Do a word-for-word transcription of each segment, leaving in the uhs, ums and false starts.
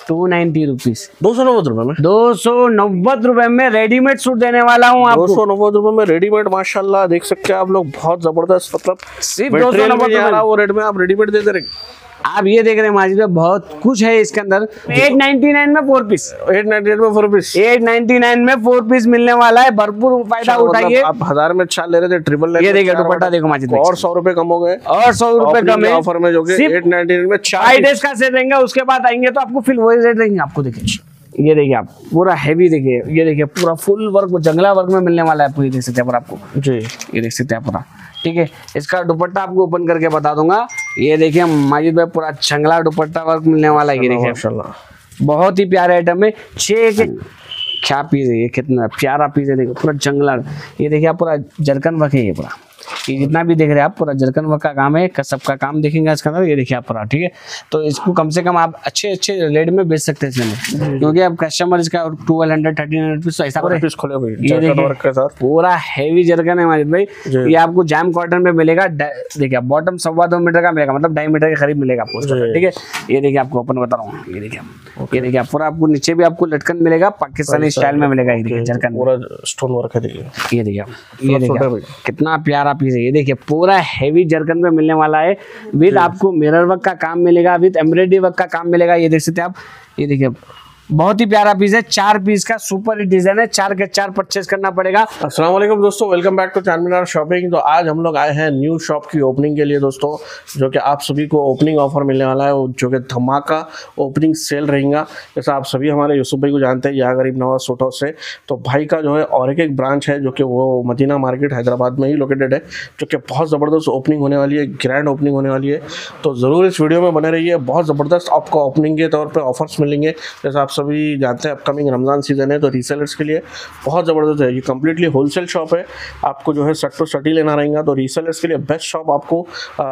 To ninety rupees दो सौ नब्बे रुपए में दो सौ नब्बे रुपए में रेडीमेड सूट देने वाला हूँ आपको। दो सौ नब्बे रुपए में रेडीमेड, माशाल्लाह देख सकते हैं आप लोग, बहुत जबरदस्त। मतलब सिर्फ दो सौ नब्बे रुपए वो रेट में आप रेडीमेड दे दे रहे। आप ये देख रहे हैं माजिद में बहुत कुछ है इसके अंदर। एट नाइन्टी नाइन में four piece, eight ninety nine में four piece, eight ninety nine में फोर पीस मिलने वाला है। भरपूर फायदा उठाइए। आप हजार में चार ले रहे थे, ट्रिपल ले। ये देखिए दुपट्टा देखो माजिद, और सौ रुपए कम हो गए, और सौ रुपए कम है ऑफर में, जो कि एट नाइन्टी नाइन में फाइव डेज का सेल रहेगा। उसके बाद आएंगे तो आपको फिर वही रेट देंगे आपको। देखिए ये देखिए आप पूरा हैवी, देखिए ये देखिए पूरा फुल वर्क जंगला वर्क में मिलने वाला है आपको। ये देख सकते हैं आपको जी, ये देख सकते हैं पूरा। ठीक है, इसका दुपट्टा आपको ओपन करके बता दूंगा। ये देखिए माजिद भाई पूरा जंगला दुपट्टा वर्क मिलने वाला है। ये देखिए माशाल्लाह बहुत ही प्यारा आइटम है। छह के क्या पीस है ये, कितना प्यारा पीस है। देखो पूरा जंगला, ये देखिए आप पूरा जरकन वर्क है। ये पूरा ये जितना भी देख रहे हैं आप पूरा जरकन वर्क का काम है, कसब का काम देखेंगे इसके अंदर। ये देखिए आप पूरा, ठीक है। तो इसको कम से कम आप अच्छे अच्छे रेट में बेच सकते हैं इसमें, क्योंकि अब कस्टमर इसका twelve hundred thirteen hundred piece ऐसा पीस खोले भाई। ये देखिए पूरा हैवी जरकन है माजिद भाई। ये आपको जैम कॉटन में मिलेगा। देखिए बॉटम सवा दो मीटर का मिलेगा, मतलब ढाई मीटर के करीब मिलेगा आपको, ठीक है। ये देखिए आपको ओपन बता रहा हूँ। ये देखिए ये देखिए पूरा आपको नीचे भी आपको लटकन मिलेगा, पाकिस्तानी स्टाइल में मिलेगा। ये देखिए जरकन पूरा स्टोन वर्क है। देखिए ये देखिए ये देखिए कितना प्यारा पीस है। ये देखिए पूरा हैवी जरकन में मिलने वाला है। विद आपको मिरर वर्क का काम मिलेगा, विद एम्ब्रॉयडरी वर्क का काम मिलेगा। ये देख सकते हैं आप, ये देखिए बहुत ही प्यारा पीस है। चार पीस का सुपर हिट डिजाइन है, चार के चार परचेज करना पड़ेगा। अस्सलाम वालेकुम दोस्तों, welcome back to Charminar shopping. तो आज हम लोग आए हैं न्यू शॉप की ओपनिंग के लिए दोस्तों, जो कि आप सभी को ओपनिंग ऑफर मिलने वाला है, जो कि धमाका ओपनिंग सेल रहेगा। जैसा आप सभी हमारे यूसुफ भाई को जानते हैं, या गरीब नवाज सूट हाउस से। तो भाई का जो है और एक एक ब्रांच है, जो कि वो मदीना मार्केट हैदराबाद में ही लोकेटेड है, जो कि बहुत ज़बरदस्त ओपनिंग होने वाली है, ग्रैंड ओपनिंग होने वाली है। तो ज़रूर इस वीडियो में बने रहिए, बहुत ज़बरदस्त आपको ओपनिंग के तौर पर ऑफर्स मिलेंगे। जैसा आप सभी जानते हैं अपकमिंग रमज़ान सीज़न है, तो रीसेलर्स के लिए बहुत ज़बरदस्त है। ये कम्प्लीटली होलसेल शॉप है, आपको जो है सट टू सट ही लेना रहेगा। तो रीसेलर्स के लिए बेस्ट शॉप आपको आ,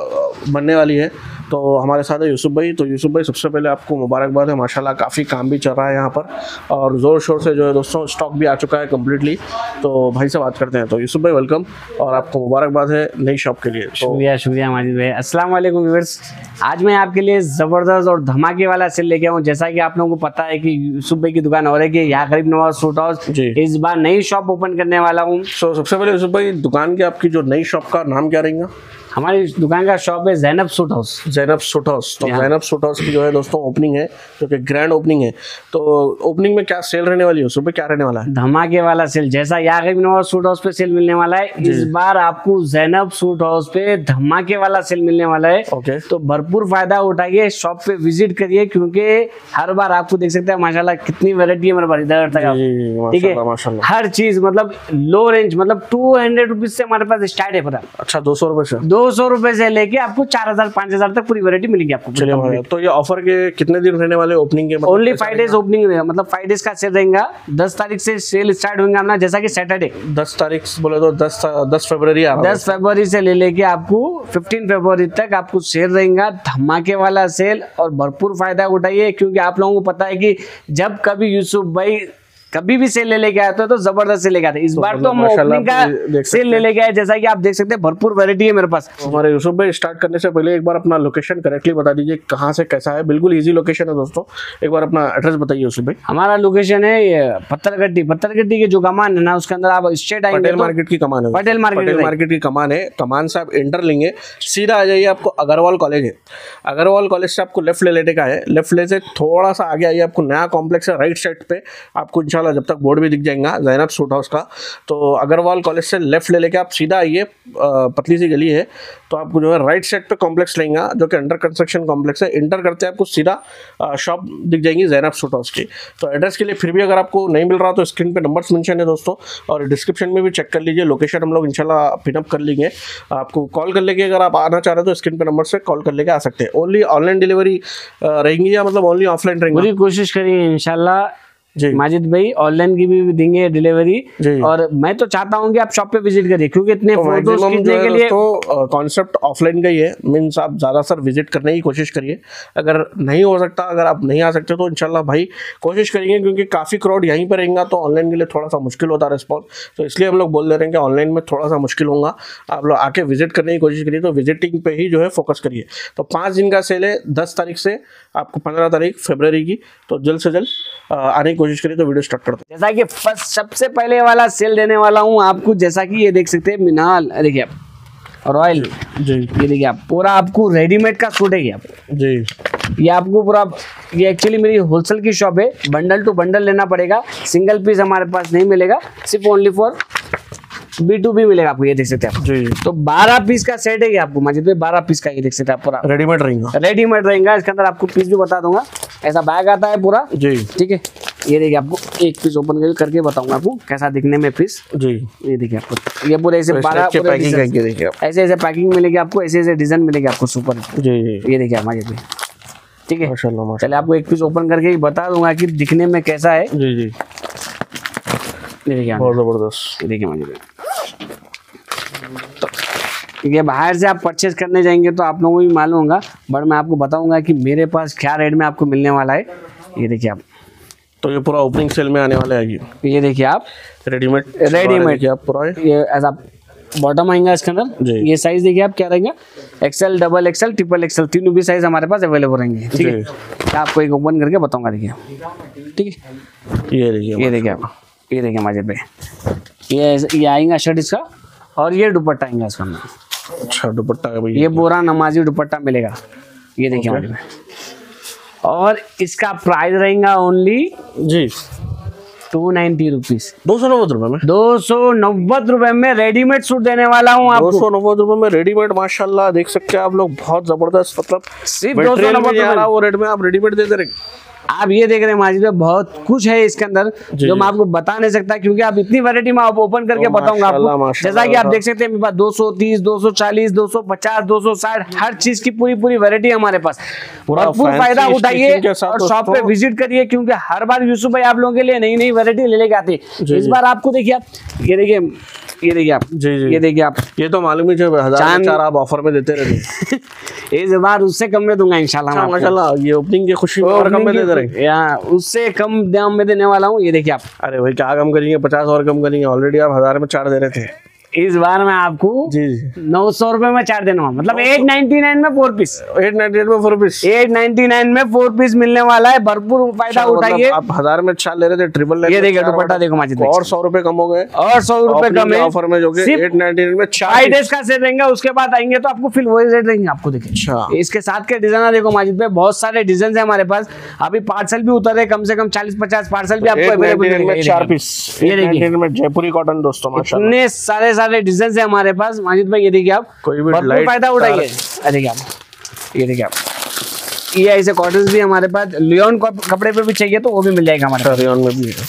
बनने वाली है। तो हमारे साथ है यूसुफ भाई। तो यूसुफ भाई सबसे पहले आपको मुबारकबाद है, माशाल्लाह काफ़ी काम भी चल रहा है यहाँ पर, और ज़ोर शोर से जो है दोस्तों स्टॉक भी आ चुका है कम्प्लीटली। तो भाई से बात करते हैं। तो यूसुफ भाई वेलकम, और आपको मुबारकबाद है नई शॉप के लिए। तो शुक्रिया शुक्रिया माजिद भाई। अस्सलाम वालेकुम व्यूअर्स, आज मैं आपके लिए ज़बरदस्त और धमाके वाला सेल लेके आऊँ। जैसा कि आप लोगों को पता है कि यूसुफ भाई की दुकान और है कि यहाँ गरीब नवाज सूट हाउस, इस बार नई शॉप ओपन करने वाला हूँ। so, सबसे पहले यूसुफ भाई दुकान की आपकी जो नई शॉप का नाम क्या रहेगा? हमारी दुकान का शॉप है Zainab suit house. Zainab suit house. तो ज़ैनब सूट हाउस की जो है दोस्तों ओपनिंग है, जो कि ग्रैंड ओपनिंग है। तो ओपनिंग में क्या सेल रहने वाली है, सुबह क्या रहने वाला है? धमाके वाला सेल, जैसा यागरीब नवाज सूट हाउस पे सेल मिलने वाला है, इस बार आपको ज़ैनब सूट हाउस पे धमाके वाला सेल मिलने वाला है। ओके, तो भरपूर फायदा उठाइए, शॉप पे विजिट करिए, क्योंकि हर बार आपको देख सकते हैं माशाल्लाह कितनी वैरायटी है मेरे पास इधर तक, ठीक है। हर चीज मतलब लो रेंज, मतलब टू हंड्रेड रुपीज से हमारे पास स्टार्ट है पूरा। अच्छा, दो सौ रुपए से दो सौ रुपए से लेके आपको चार हजार पांच हजार तक पूरी वैरायटी मिलेगी आपको। चलिए, तो ये ऑफर के कितने दिन रहने वाले ओपनिंग के? ओनली फाइव डेज ओपनिंग रहेगा, मतलब फाइव डेज का सेल रहेगा। दस तारीख से सेल स्टार्ट होगा अपना, जैसा कि सैटरडे दस तारीख बोले तो दस दस फरवरी आ रहा है। दस फरवरी से ले लेके आपको फिफ्टीन फरवरी तक आपको सेल रहेगा, धमाके वाला सेल। और भरपूर फायदा उठाइए, क्योंकि आप लोगों को पता है कि जब कभी यूसुफ भाई कभी भी सेल ले लेके आते हो तो जबरदस्त से लेके आते हैं। इस तो बार तो हम ओपनिंग का सेल ले लेके आए, जैसा कि आप देख सकते हैं भरपूर वैरायटी है मेरे पास। तो हमारे यूसुफ भाई स्टार्ट करने से पहले एक बार अपना लोकेशन करेक्टली बता दीजिए, कहाँ से कैसा है। बिल्कुल इजी लोकेशन है दोस्तों, एक बार अपना एड्रेस बताइए यूसुफ भाई। हमारा लोकेशन है ये पत्थरगट्टी, पत्थरगट्टी की जो कमान है ना, उसके अंदर आप स्ट्रेट आएंगे, पटेल मार्केट की कमान है, पटेल मार्केट मार्केट की कमान है। कमान से आप एंटर लेंगे, सीधा आ जाइए, आपको अग्रवाल कॉलेज है। अग्रवाल कॉलेज से आपको लेफ्ट ले लेने का है, लेफ्ट ले से थोड़ा सा आगे आइए, आपको नया कॉम्प्लेक्स है राइट साइड पे, आपको इंशाल्लाह जब तक बोर्ड भी जाएगा ज़ैनब सूट हाउस का। तो अग्रवाल कॉलेज से लेफ्ट ले लेके आप सीधा आइए, पतली सी गली है, तो आपको जो है राइट साइड पे कॉम्प्लेक्स लेंगे, जो कि अंडर कंस्ट्रक्शन कॉम्प्लेक्स है। इंटर करते हैं आपको सीधा शॉप दिख जाएंगी ज़ैनब सूट हाउस की। तो एड्रेस के लिए फिर भी अगर आपको नहीं मिल रहा तो स्क्रीन पे नंबर्स मेंशन है दोस्तों, और डिस्क्रिप्शन में भी चेक कर लीजिए, लोकेशन हम लोग इंशाल्लाह पिनअप कर लेंगे। आपको कॉल कर लेके अगर आप आना चाह रहे हो तो स्क्रीन पे नंबर से कॉल कर लेके आ सकते हैं। ओनली ऑनलाइन डिलीवरी रहेंगी या मतलब ओनली ऑफलाइन रहेंगी? पूरी कोशिश करिए इंशाल्लाह जी। माजिद भाई ऑनलाइन की भी देंगे डिलीवरी, जी। और मैं तो चाहता हूँ कि आप शॉप पे विजिट करिए, क्योंकि इतने तो फोटोज maximum जो खींचने है के लिए दोस्तों कॉन्सेप्ट ऑफलाइन का ही है। मीन्स आप ज़्यादा सर विजिट करने की कोशिश करिए। अगर नहीं हो सकता, अगर आप नहीं आ सकते तो इंशाल्लाह भाई कोशिश करेंगे, क्योंकि काफ़ी क्राउड यहीं पर रहेगा तो ऑनलाइन के लिए थोड़ा सा मुश्किल होता है रिस्पॉन्स। तो इसलिए हम लोग बोल दे रहे हैं कि ऑनलाइन में थोड़ा सा मुश्किल होगा। आप लोग आके विजिट करने की कोशिश करिए, तो विजिटिंग पे ही जो है फोकस करिए। तो पाँच दिन का सेल है, दस तारीख से आपको पंद्रह तारीख फरवरी की, तो जल्द से जल्द आने की कोशिश करिए। तो वीडियो स्टार्ट करते हैं। जैसा कि फर्स्ट सबसे पहले वाला सेल देने वाला हूँ आपको, जैसा कि ये देख सकते हैं मिनाल, देखिए आप रॉयल जी ये देखिए आप पूरा आपको रेडीमेड का सूट है ये आप जी। ये आपको पूरा, ये एक्चुअली मेरी होलसेल की शॉप है, बंडल टू बंडल लेना पड़ेगा, सिंगल पीस हमारे पास नहीं मिलेगा, सिर्फ only for B to B मिलेगा आपको। ये देख सकते हैं आप, जी तो बारह पीस का सेट है ये आपको माजिद भाई, बारह पीस का ये देख सकते हैं आप पूरा रेडीमेड रहेगा। रेडीमेड रहेगा। इसके अंदर आपको पीस भी बता दूंगा, ऐसा बैग आता है पूरा, जी ठीक है। ये देखिए आपको एक पीस ओपन करके बताऊंगा आपको कैसा दिखने में पीस। जी। ये देखिए आपको, ये पूरे ऐसे तो इस बारह टाइप के पूरे पैकिंग designs- करके देखिए आप। ऐसे ऐसे पैकिंग मिलेगी आपको, ऐसे ऐसे डिजाइन मिलेगी आपको सुपर। जी जी ये देखिए माजिद भाई, ठीक है। माशाल्लाह माशाल्लाह। चले आपको एक पीस ओपन करके ही बता दूंगा कि दिखने में कैसा है। जी जी ये देखिए आप, बहुत ज़बरदस्त। ये देखिए माजिद भाई, तो ये बाहर से आप परचेज करने जाएंगे तो आप लोगों को भी मालूम होगा, बट मैं आपको बताऊंगा कि मेरे पास क्या रेट में आपको मिलने वाला है। ये देखिए आप, तो ये पूरा ओपनिंग सेल में आने वाला है ये ये देखिए आप रेडीमेड रेडीमेड देखिए आप पूरा है। ये ऐसा बॉटम आएगा इसके अंदर। जी। ये साइज देखिए आप क्या रहेगा, XL, double XL, triple XL, तीनों भी साइज हमारे पास अवेलेबल रहेंगे, ठीक है। जी। तो आपको एक ओपन करके बताऊंगा, देखिए ठीक है। ये देखिए ये देखिए आप, ये देखिए माजिद भाई, ये ये आएगा शर्ट इसका, और ये दुपट्टा आएगा इसका अंदर। अच्छा दुपट्टा का भैया, ये पूरा नमाजी दुपट्टा मिलेगा, ये देखिए माजिद भाई, और इसका प्राइस रहेगा ओनली जी टू नाइन्टी रुपीज, दो सौ नब्बे रुपए में दो सौ नब्बे रुपए में रेडीमेड सूट देने वाला हूँ दो आपको। सौ नब्बे रुपए में रेडीमेड। माशाल्लाह देख सकते हैं आप लोग, बहुत जबरदस्त। मतलब सिर्फ दो सौ मटेरियल नब्बे में नहीं आ रहा रुपए वो रेट में आप रेडीमेड दे दे रहे। आप ये देख रहे हैं माजिद भाई, बहुत कुछ है इसके अंदर जो मैं आपको बता नहीं सकता, क्योंकि आप इतनी वैरायटी में आप ओपन करके तो बताऊंगा माशाल्लाह, आपको। माशाल्लाह। जैसा कि आप देख सकते हैं मेरे पास दो सौ तीस, दो सौ चालीस, दो सौ पचास, दो सौ साठ, हर चीज की पूरी पूरी वैरायटी हमारे पास। पूरा भरपूर fancy फायदा stitching उठाइए के साथ और शॉप पे दोस्तों। विजिट करिए, क्योंकि हर बार यूसुफ भाई आप लोगों के लिए नई नई वैरायटी ले लेके आते हैं। जी, इस जी। बार आपको देखिए आप, ये देखिए, ये देखिए आप, जी जी ये देखिए आप, ये तो मालूम ही जो हजार चांद- चार आप ऑफर में देते रहते हैं। इस बार उससे कम में दूंगा इंशाल्लाह मैं अच्छा, आपको। माशाल्लाह ये ओपनिंग की खुशी में और कम में दे दे रहे हैं। या उससे कम दाम में देने वाला हूँ। ये देखिए आप, अरे भाई क्या कम करेंगे, पचास और कम करेंगे। ऑलरेडी आप हजार में चार दे रहे थे। इस बार मैं आपको जी जी नौ सौ रुपए में चार देना, मतलब एट नाइनटी नाइन में four piece, eight ninety eight में four piece. Eight ninety nine में फोर पीस मिलने वाला है। भरपूर फायदा उठाइए। आप हजार में चार ले रहे थे, ट्रिपल ये देखिए दुपट्टा देखो माजिद भाई, और सौ रुपए कम हो गए और सौ रुपए कम है ऑफर में, जो कि सिर्फ एट नाइनटी नाइन में चार फाइव डेज का सेल रहेगा। उसके बाद आएंगे तो आपको फिर वही रेट देंगे आपको। देखिए अच्छा इसके साथ के डिजाइन देखो माजिद भाई, बहुत सारे डिजाइन है हमारे पास। अभी पार्सल भी उतर रहे, कम से कम चालीस पचास पार्सल भी आपको अवेलेबल में चार पीस। ये देखिए में जयपुरी कॉटन दोस्तों माशाल्लाह। इतने सारे सारे डिजाइन है हमारे पास माजिद भाई। ये देखिए आप, कोई भी भरपूर light फायदा उठाइए। अरे देखिए आप, ये देखिए आप, ये ऐसे कॉटन भी हमारे पास, लियोन कपड़े पे भी चाहिए तो वो भी मिल जाएगा हमारे पास। रेयन में भी है।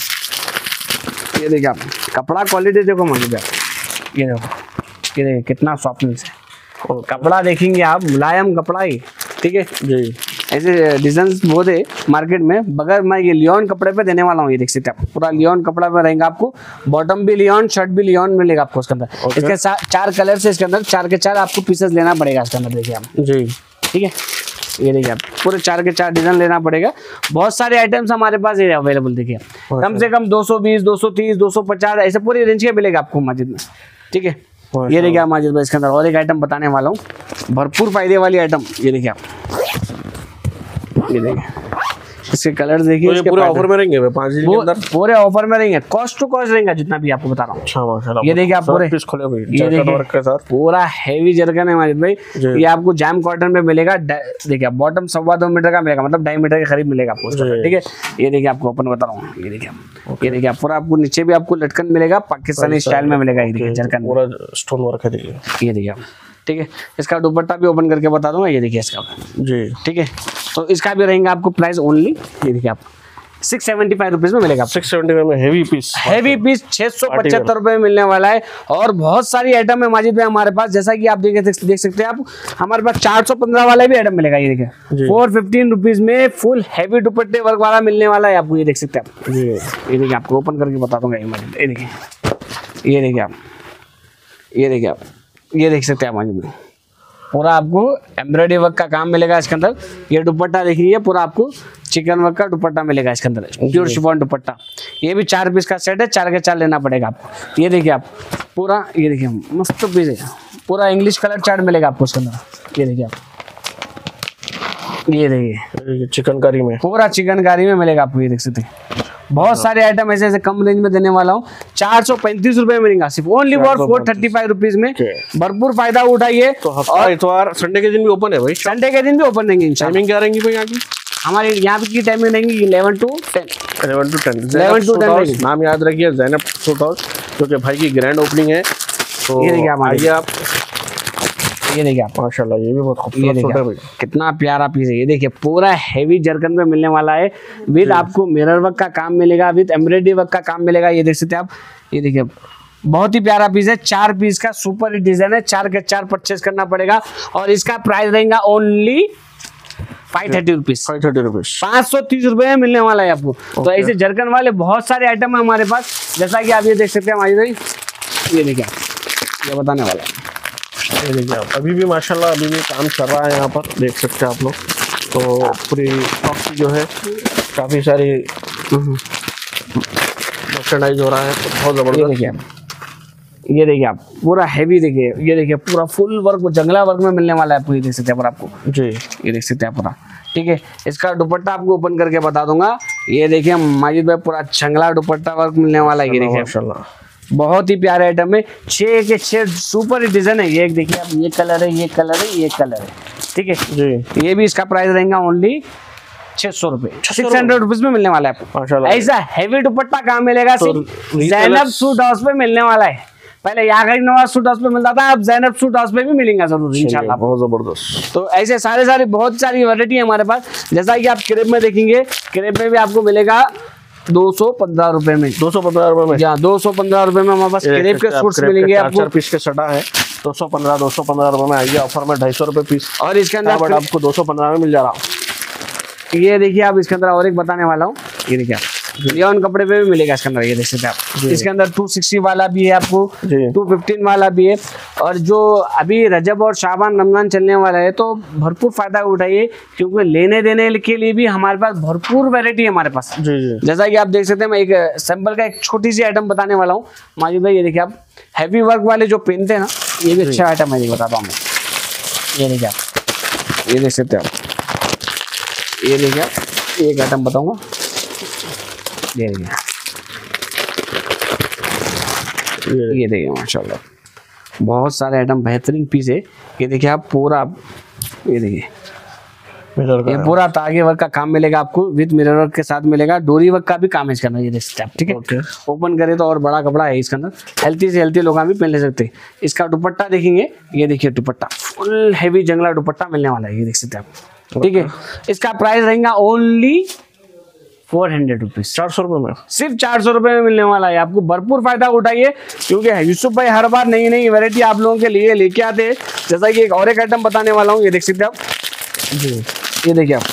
ये देखिए आप, कपड़ा क्वालिटी देखो माजिद भाई, ये देखो, ये देखिए कितना सॉफ्टनेस है। और कपड़ा देखेंगे आप, मुलायम कपड़ा ही, ठीक है। जी ऐसे डिजाइन बहुत है मार्केट में, मगर मैं ये लियोन कपड़े पे देने वाला हूँ। ये देख सकते हैं आप, पूरा लियोन कपड़ा पे रहेगा आपको। बॉटम भी लियोन, शर्ट भी लियोन मिलेगा आपको इसके अंदर। Okay. इसके साथ चार कलर से इसके अंदर, चार के चार आपको पीसेस लेना पड़ेगा इसके अंदर। देखिए आप, जी ठीक है, ये देखिए आप, पूरे चार के चार डिजाइन लेना पड़ेगा। बहुत सारे आइटम्स हमारे पास ये अवेलेबल। देखिए कम से कम दो सौ बीस, दो सौ तीस, दो सौ पचास ऐसे पूरी रेंज के मिलेगा आपको माजिद में, ठीक है। ये देखिए आप माजिद भाई, इसके अंदर और एक आइटम बताने वाला हूँ, भरपूर फायदे वाली आइटम। ये देखिए आप, ये देखिए इसके कलर देखिए, तो ये इसके पूरे pattern। ऑफर में रहेंगे भाई, पाँच दिन के वो अंदर। पूरे ऑफर में रहेंगे, कॉस्ट टू कॉस्ट रहेगा जितना भी आपको बता रहा हूँ। अच्छा माशाल्लाह। ये देखिए आप सब पूरे पीस खोले भाई, ये जैकेट देखिए, वर्क के साथ। पूरा हैवी जरकन है माजिद भाई। जी। ये आपको जैम कॉटन में मिलेगा। डा- देखिए आप, बॉटम सवा दो मीटर का मिलेगा, मतलब ढाई मीटर के करीब मिलेगा आपको उसका, जी। ठीक है। ये देखिए आपको ओपन बता रहा हूँ, ये देखिए आप, ये देखिए आप, पूरा आपको नीचे भी आपको लटकन मिलेगा, पाकिस्तानी स्टाइल में मिलेगा। ये देखिए जरकन, पूरा स्टोन वर्क है देखिए। ये देखिए आप, ठीक है। इसका दुपट्टा भी ओपन करके बता दूंगा। ये देखिए इसका, जी ठीक है। तो इसका भी रहेगा आपको प्राइस ओनली, ये देखिए आप, सिक्स सेवेंटी फाइव रुपीज में मिलेगा। सिक्स सेवेंटी फाइव में हेवी पीस, हेवी पीस छह सौ पचहत्तर रुपए में मिलने वाला है। और बहुत सारी आइटम है माजिद भाई हमारे पास, जैसा कि आप देख देख सकते हैं आप, हमारे पास चार सौ पंद्रह वाला भी आइटम मिलेगा। ये देखिए फोर फिफ्टीन रुपीज में फुल हैवी दुपट्टे वर्क वाला मिलने वाला है आपको। ये देख सकते हैं आप, ये देखिए आपको ओपन करके बता दूंगा। ये देखिए, ये देखिए आप, ये देखिए आप, ये देख सकते हैं आप माजिद भाई, पूरा आपको एम्ब्रॉयडरी वर्क का काम मिलेगा इसके अंदर। ये दुपट्टा देखिए, पूरा आपको चिकन वर्क का दुपट्टा मिलेगा इसके अंदर, प्योर शिफॉन दुपट्टा। ये भी चार पीस का सेट है, चार के चार लेना पड़ेगा आपको। ये देखिए आप पूरा, ये देखिए मस्त पीस है, पूरा इंग्लिश कलर चार्ट मिलेगा आपको इसके अंदर। ये देखिए आप, ये देखिए चिकनकारी में, पूरा चिकनकारी में मिलेगा आपको। ये देख सकते हैं बहुत सारे आइटम ऐसे ऐसे कम रेंज में देने वाला हूँ। चार सौ पैंतीस रुपए में मिलेगा सिर्फ, only for four thirty five rupees में। भरपूर फायदा उठाइए। तो हफ्ता इतवार संडे के दिन भी ओपन है भाई? संडे के दिन भी ओपन रहेंगे इंशाल्लाह। टाइमिंग क्या रहेंगी भाई यहाँ की? हमारे यहाँ की टाइमिंग रहेंगी eleven to ten. Eleven to ten eleven to ten नाम याद रखिए, ज़ैनब सूट हाउस, क्योंकि भाई की ग्रैंड ओपनिंग है। तो ये देखिए आप, आइए आप, ये देखिए आप, माशाल्लाह ये भी बहुत ये खूबसूरत सूट है भाई, कितना प्यारा पीस है। ये देखिए पूरा हैवी जरकन में मिलने वाला है, विद आपको मिरर वर्क का काम मिलेगा, विद एम्ब्रॉयडरी वर्क का काम मिलेगा। ये देख सकते हैं आप, ये देखिए बहुत ही प्यारा पीस है। चार पीस का सुपर डिजाइन है, चार के चार परचेज करना पड़ेगा। और इसका प्राइस रहेगा only five thirty rupees five thirty rupees पाँच सौ तीस रुपए में मिलने वाला है आपको। तो ऐसे जरकन वाले बहुत सारे आइटम है हमारे पास, जैसा कि आप ये देख सकते हैं हमारी भाई। ये देखिए ये बताने वाला है, ये देखिए आप, अभी भी माशाल्लाह अभी भी काम चल रहा है यहाँ पर, देख सकते हैं आप लोग। तो पूरी स्टॉक जो है काफ़ी सारी मर्चेंडाइज हो रहा है, तो बहुत ज़बरदस्त। देखिए आप, ये देखिए आप पूरा हैवी देखिए, ये देखिए पूरा फुल वर्क जंगला वर्क में मिलने वाला है आपको। ये देख सकते हैं पर आपको जी, ये देख सकते हैं पूरा, ठीक है। इसका दुपट्टा आपको ओपन करके बता दूंगा। ये देखिए माजिद भाई पूरा जंगला दुपट्टा वर्क मिलने वाला है। ये देखिए माशाल्लाह बहुत ही प्यारे आइटम है, छह के छह सुपर डिजाइन है। ये एक देखिए आप, ये कलर है, ये कलर है, ये कलर है, ठीक है जी। ये भी इसका प्राइस रहेगा ओनली छह सौ रुपए, सिक्स हंड्रेड रुपीज में मिलने वाला है आपको। माशाल्लाह ऐसा हैवी दुपट्टा कहाँ मिलेगा? तो सिर्फ ज़ैनब सूट हाउस पे मिलने वाला है। पहले यागरी नवाज सूट हाउस पे मिलता था, अब ज़ैनब सूट हाउस पे भी मिलेगा जरूर इंशाल्लाह। बहुत जबरदस्त। तो ऐसे सारे सारे बहुत सारी वैरायटी है हमारे पास। जैसा कि आप क्रेप में देखेंगे, क्रेप में भी आपको मिलेगा दो सौ पंद्रह रुपए में, दो सौ पंद्रह रुपए में, या दो सौ पंद्रह रुपए में हमारे पास क्रेप के सूट्स मिलेंगे आपको। चार पीस के सटा है, दो सौ पंद्रह दो सौ पंद्रह रुपए में आइए, ऑफर में ढाई सौ रुपए पीस। और इसके अंदर बट आपको दो सौ पंद्रह में मिल जा रहा। ये देखिए आप, इसके अंदर और एक बताने वाला हूँ। ये देखिए आप, लियोन कपड़े पे भी मिलेगा इसके अंदर। ये देख सकते हैं आप, इसके अंदर टू सिक्सटी वाला भी है आपको, टू फिफ्टीन वाला भी है। और जो अभी रजब और शाबान रमजान चलने वाला है, तो भरपूर फायदा उठाइए, क्योंकि लेने देने के लिए भी हमारे पास भरपूर वैरायटी है हमारे पास। जी जी। जैसा कि आप देख सकते हैं, मैं एक सैंपल का एक छोटी सी आइटम बताने वाला हूँ माजिद भाई। ये देखिए आप, हैवी वर्क वाले जो पहनते हैं ना, ये भी अच्छा आइटम है, ये बताता हूँ मैं। ये देखिए आप, ये देख सकते हैं आप, ये देखिए आप, एक आइटम बताऊंगा। ये देखिए, ये देखिए माशाल्लाह बहुत सारे आइटम, बेहतरीन पीस है। ये देखिए आप पूरा, ये देखिए ये पूरा तागे वर्क का काम मिलेगा आपको, विद मिरर वर्क के साथ मिलेगा। डोरी वर्क का भी काम है इसके अंदर। ये देख सकते हैं आप, ठीक है okay. ओपन करें तो और बड़ा कपड़ा है इसके अंदर, हेल्थी से हेल्थी लोग भी पहन ले सकते हैं। इसका दुपट्टा देखेंगे, ये देखिए दुपट्टा फुल हैवी जंगला दुपट्टा मिलने वाला है। ये देख सकते हैं आप, ठीक है। इसका प्राइस रहेगा ओनली फोर हंड्रेड रुपीज, चार सौ रुपए में, सिर्फ चार सौ रुपए में मिलने वाला है आपको। भरपूर फायदा उठाइए, क्योंकि यूसुफ भाई हर बार नई नई वैरायटी आप लोगों के लिए लेके आते हैं। जैसा कि एक और एक आइटम बताने वाला हूँ। ये देख सकते हैं आप जी, ये देखिए आप,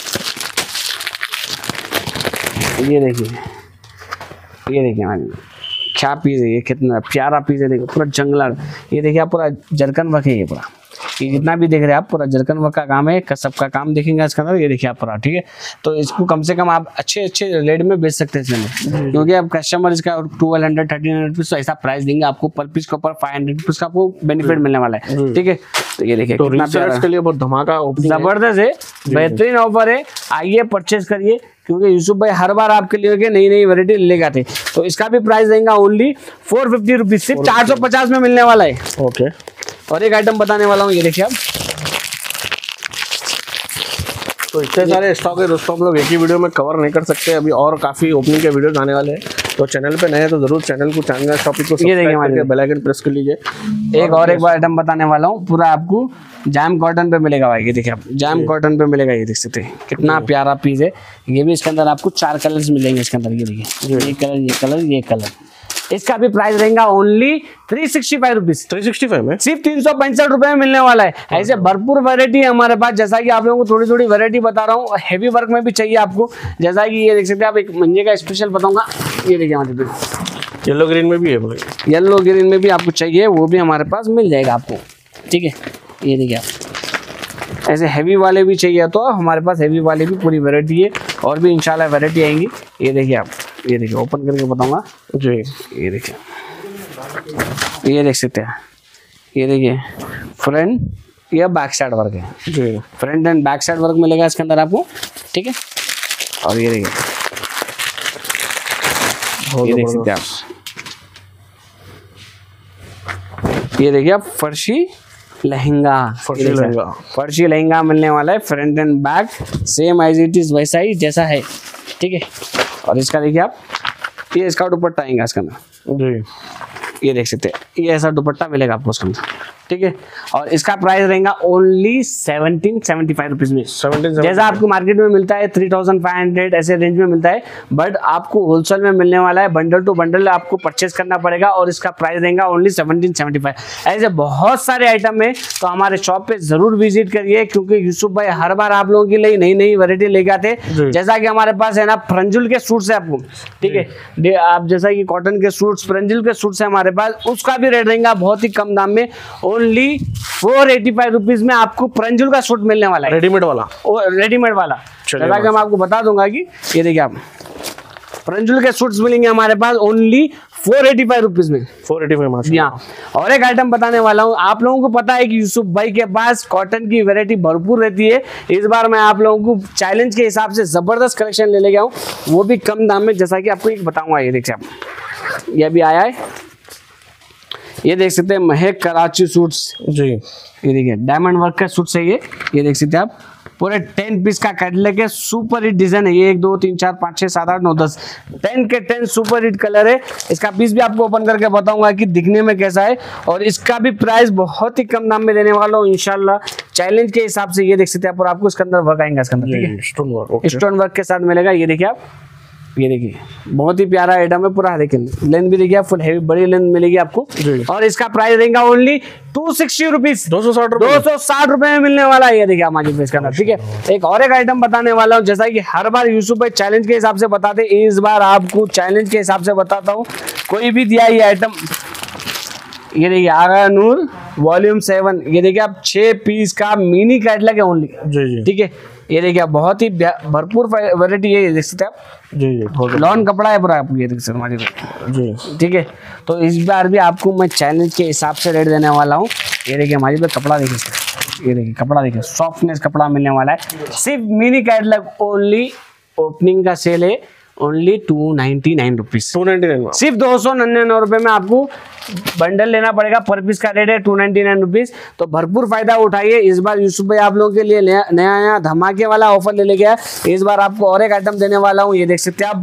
ये देखिए, ये देखिए क्या पीस है, ये कितना प्यारा पीस है। देखो पूरा जंगला, ये देखिए आप पूरा जरकन वर्क है। ये पूरा ये जितना भी देख रहे हैं आप, पूरा जरकन वर्क का काम है, कसब का काम देखेंगे इसके अंदर। ये देखिए आप पूरा, ठीक है। तो इसको कम से कम आप अच्छे अच्छे रेट में बेच सकते हैं इसमें, क्योंकि आप कस्टमर इसका twelve hundred thirteen hundred rupees ऐसा प्राइस देंगे आपको, पर पीस के ऊपर फाइव हंड्रेड रुपीज का आपको बेनिफिट मिलने वाला है, ठीक है। तो ये देखिए तो रीसेलर्स के लिए बहुत धमाका जबरदस्त है, बेहतरीन ऑफर है। आइए परचेज करिए, क्योंकि यूसुफ भाई हर बार आपके लिए नई नई वैरायटी लेके आते हैं। तो इसका भी प्राइस देंगे ओनली फोर फिफ्टी रुपीज, सिर्फ चार सौ पचास में मिलने वाला है। ओके। और एक आइटम बताने वाला हूँ, ये देखिए आप, तो इतने सारे स्टॉक है दोस्तों, हम लोग एक ही वीडियो में कवर नहीं कर सकते। अभी और काफ़ी ओपनिंग के वीडियोस आने वाले हैं, तो चैनल पे नए हैं तो जरूर चैनल को चांदनीनाथ शॉपिंग को सब्सक्राइब करके बेल आइकन प्रेस कर लीजिए। एक और एक बार आइटम बताने वाला हूँ, पूरा आपको जाम कॉटन पे मिलेगा भाई। ये देखिए आप जाम कॉटन पे मिलेगा, ये देख सकते हैं कितना प्यारा पीस है। ये भी इसके अंदर आपको चार कलर्स मिलेंगे इसके अंदर। ये देखिए ये कलर, ये कलर, ये कलर। इसका भी प्राइस रहेगा only three sixty five rupees. Three sixty five में सिर्फ तीन सौ पैंसठ रुपए में मिलने वाला है। ऐसे भरपूर वैरायटी है हमारे पास, जैसा कि आप लोगों को थोड़ी थोड़ी वैरायटी बता रहा हूँ। हेवी वर्क में भी चाहिए आपको, जैसा कि ये देख सकते हैं आप। एक मंजे का स्पेशल बताऊंगा, ये देखिए हमारे पास येलो ग्रीन में भी है भाई, येलो ग्रीन में भी आपको चाहिए, वो भी हमारे पास मिल जाएगा आपको। ठीक है, ये देखिए आप। ऐसे हैवी वाले भी चाहिए तो हमारे पास हैवी वाले भी पूरी वैरायटी है, और भी इंशाल्लाह वैरायटी आएंगी। ये देखिए आप, ये देखिए ओपन करके बताऊंगा जी। ये देखिए, ये देख सकते हैं। ये देखिए फ्रंट, ये बैक साइड वर्क है जी। Front and back side work मिलेगा इसके अंदर आपको। ठीक है, और ये देखिए, ये देख सकते हैं आप। ये देखिए आप फर्शी लहंगा, फर्शी लहंगा, फर्शी लहंगा मिलने वाला है। Front and back same as it is वैसा ही जैसा है। ठीक है, और इसका देखिए आप, ये इसका दुपट्टा आएगा इसके अंदर जी। ये देख सकते हैं, ये ऐसा दुपट्टा मिलेगा आपको उसके अंदर। ठीक है, और इसका प्राइस रहेगा only seventeen seventy five rupees में। सेवनटीन जैसा आपको मार्केट में मिलता है थ्री थाउजेंड फाइव हंड्रेड ऐसे रेंज में मिलता है, बट आपको होलसेल में मिलने वाला है। बंडल टू बंडल आपको परचेज करना पड़ेगा, और इसका प्राइस रहेगा ओनली सेवनटीन सेवेंटी फाइव। ऐसे बहुत सारे आइटम है, तो हमारे शॉप पे जरूर विजिट करिए, क्योंकि यूसुफ भाई हर बार आप लोगों के लिए नई नई वैरायटी लेके आते हैं। जैसा कि हमारे पास है ना फ्रंजुल के सूट्स है आपको। ठीक है, आप जैसा कि कॉटन के सूट्स, फ्रंजुल के सूट्स है हमारे पास, उसका भी रेट रहेगा बहुत ही कम दाम में। Only four eighty five rupees में आपको फ्रंजुल का सूट मिलने वाला है, रेडीमेड वाला। रेडीमेड वाला, जैसा कि मैं आपको बता दूंगा कि ये देखिए आप फ्रंजुल के सूट्स मिलेंगे हमारे पास only four eighty five rupees में। फोर एटी फाइव यहाँ और एक आइटम बताने वाला हूँ। आप लोगों को पता है कि यूसुफ भाई के पास कॉटन की वैरायटी भरपूर रहती है। इस बार मैं आप लोगों को चैलेंज के हिसाब से जबरदस्त कलेक्शन ले ले गया हूँ, वो भी कम दाम में, जैसा कि आपको एक बताऊंगा। ये देखिए आप, ये अभी आया है, ये देख सकते हैं महक कराची सूट्स जी। ये देखिए डायमंड वर्क का सूट है ये ये देख सकते हैं आप। पूरे टेन पीस का कैटलॉग है, सुपर हिट डिजाइन है ये। एक दो तीन चार पाँच छः सात आठ नौ दस, टेन के टेन सुपर हिट कलर है। इसका पीस भी आपको ओपन करके बताऊंगा कि दिखने में कैसा है, और इसका भी प्राइस बहुत ही कम दाम में देने वाला हूँ इंशाल्लाह, चैलेंज के हिसाब से। ये देख सकते हैं आप, और आपको इसके अंदर वर्क आएंगे इसके अंदर। ठीक है, स्टोन वर्क, स्टोन वर्क के साथ मिलेगा। ये देखिए आप, ये देखिए बहुत ही प्यारा आइटम है पूरा। देखिए लेंथ भी देखिए, फुल हैवी बड़ी लेंथ मिलेगी आपको, और इसका प्राइस रहेगा ओनली टू सिक्सटी रुपीज, दो सौ साठ दो सौ साठ रुपए में मिलने वाला है। ये देखिए हमारे पे इसका। ठीक है, एक और एक आइटम बताने वाला हूँ, जैसा कि हर बार यूसुफ भाई चैलेंज के हिसाब से बताते, इस बार आपको चैलेंज के हिसाब से बताता हूँ। कोई भी दिया ये आइटम, ये देखिए आगा नूर वॉल्यूम सेवन, ये देखिए आप छह पीस का मिनी कैटलॉग है ओनली। जी जी। ठीक है, ये देखिए आप बहुत ही भरपूर वैरायटी है, ये देख सकते हैं आप। जी जी, लॉन कपड़ा है पूरा आपको, ये देख सकते हैं हमारे को। जी। ठीक है, तो इस बार भी आपको मैं चैलेंज के हिसाब से रेट देने वाला हूँ। ये देखिए हमारे पे कपड़ा देखिए, ये देखिए कपड़ा देखिए, सॉफ्टनेस कपड़ा मिलने वाला है। सिर्फ मिनी कैटलॉग ओनली, ओपनिंग का सेल है only two ninety nine rupees, two ninety nine सिर्फ दो सौ निन्यानवे रुपए में आपको बंडल लेना पड़ेगा। पर पीस का रेट है टू नाइनटी नाइन रुपीज। तो भरपूर फायदा उठाइए। इस बार यूसुफ भाई आप लोगों के लिए नया नया धमाके वाला ऑफर ले ले गया है। इस बार आपको और एक आइटम देने वाला हूँ, ये देख सकते हैं आप,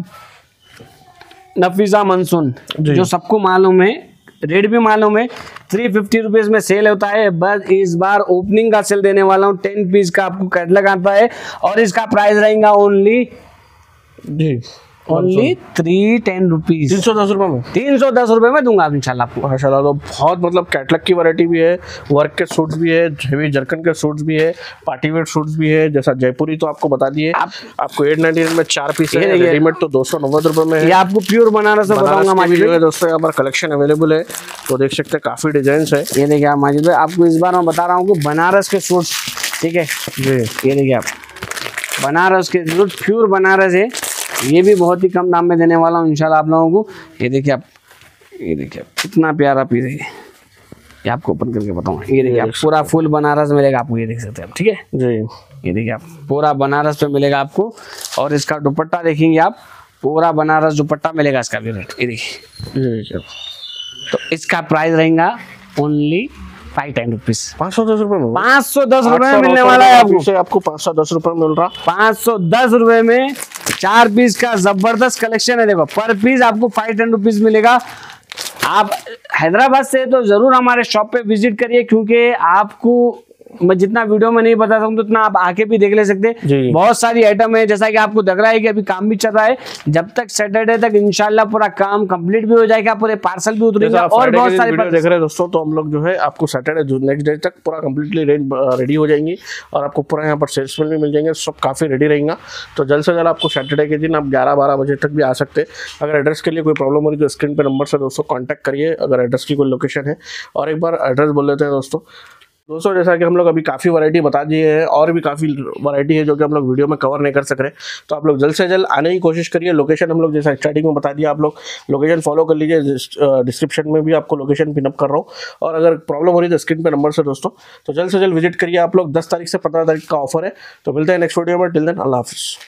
नफीसा मानसून, जो सबको मालूम है, रेट भी मालूम है, थ्री फिफ्टी रुपीज में सेल होता है। बस इस बार ओपनिंग का सेल देने वाला हूँ, टेन पीस का आपको कैटलॉग आता है, और इसका प्राइस रहेगा ओनली जी ओनली थ्री टेन रुपीज, तीन सौ दस रुपए में, तीन सौ दस रुपए में दूंगा आप इंशाल्लाह आपको। माशाल्लाह। तो बहुत मतलब कैटलॉग की वैरायटी भी है, वर्क के सूट्स भी है, हेवी जरकन के सूट्स भी है, पार्टी वेयर सूट्स भी है। जैसा जयपुरी तो आपको बता दिए, आप, आपको एट नाइनटी नाइन में चार पीस है, रेडीमेड तो दो सौ नब्बे रुपए में है। ये आपको प्योर बनारस में बताऊंगा माजिद भाई, दोस्तों यहाँ पर कलेक्शन अवेलेबल है, तो देख सकते हैं काफी डिजाइन है। ये देखिए आप माजिद भाई, आपको इस बार मैं बता रहा हूँ बनारस के सूट्स। ठीक है जी, ये देखिए आप, बनारस के सूट प्योर बनारस है, ये भी बहुत ही कम दाम में देने वाला हूँ इंशाल्लाह आप लोगों को। ये देखिए आप, ये देखिए आप कितना प्यारा पीस है, ये आपको ओपन करके बताऊंगा। ये देखिए आप, पूरा फुल बनारस मिलेगा आपको, ये देख सकते हैं आप। ठीक है जी, ये देखिए आप, पूरा बनारस पे मिलेगा आपको, और इसका दुपट्टा देखेंगे आप, पूरा बनारस दुपट्टा मिलेगा इसका भी रेट। ये देखिए, तो इसका प्राइस रहेगा ओनली फाइव टेन रुपीज, पाँच सौ दस रुपए में, पाँच सौ दस रुपए में मिलने वाला है आपको। आपको पाँच सौ दस रुपए मिल रहा, पाँच सौ दस रुपए में चार पीस का जबरदस्त कलेक्शन है। देखो पर पीस आपको फाइव टेन रुपीज मिलेगा। आप हैदराबाद से तो जरूर हमारे शॉप पे विजिट करिए, क्योंकि आपको मैं जितना वीडियो में नहीं बता सकता उतना आप आके भी देख ले सकते हैं। बहुत सारी आइटम है, जैसा कि आपको लग रहा है कि अभी काम भी चल रहा है। जब तक सैटरडे तक इंशाल्लाह पूरा काम कंप्लीट भी हो जाएगा, पूरे पार्सल भी उतरेंगे और बहुत सारे वीडियो देख रहे हैं दोस्तों, तो हम लोग जो है आपको सैटरडे नेक्स्ट डे तक पूरा कंप्लीटली रेडी हो जाएंगी और आपको पूरा यहाँ पर सेल्समैन भी मिल जाएंगे, सब काफ़ी रेडी रहेगा। तो जल्द से जल्द आपको सैटरडे के दिन आप ग्यारह बारह बजे तक भी आ सकते हैं। अगर एड्रेस के लिए कोई प्रॉब्लम हो रही तो स्क्रीन पर नंबर से दोस्तों कॉन्टैक्ट करिए, अगर एड्रेस की कोई लोकेशन है। और एक बार एड्रेस बोल लेते हैं दोस्तों दोस्तों जैसा कि हम लोग अभी काफ़ी वैरायटी बता दिए हैं, और भी काफ़ी वैरायटी है जो कि हम लोग वीडियो में कवर नहीं कर सक रहे, तो आप लोग जल्द से जल्द आने की कोशिश करिए। लोकेशन हम लोग जैसा स्टार्टिंग में बता दिया, आप लोग लोकेशन फॉलो कर लीजिए, डिस्क्रिप्शन में भी आपको लोकेशन पिनअप कर रहा हूँ। और अगर प्रॉब्लम हो रही है तो स्क्रीन पर नंबर से दोस्तों, तो जल्द से जल्द विजिट करिए आप लोग। दस तारीख से पंद्रह तारीख का ऑफर है। तो मिलते हैं नेक्स्ट वीडियो में, टिल देन अल्लाह हाफिज़।